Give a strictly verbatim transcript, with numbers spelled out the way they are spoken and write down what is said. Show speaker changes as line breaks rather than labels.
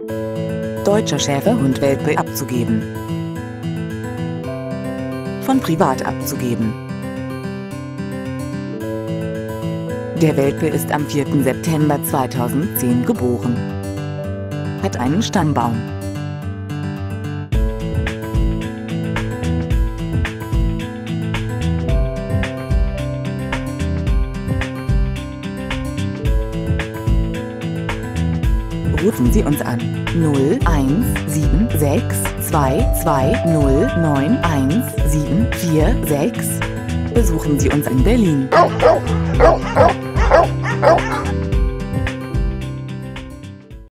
Deutscher Schäferhund Welpe abzugeben. Von privat abzugeben. Der Welpe ist am vierten September zweitausendzehn geboren. Hat einen Stammbaum. Rufen Sie uns an null eins sieben sechs zwei zwei null neun eins sieben vier sechs. Besuchen Sie uns in Berlin.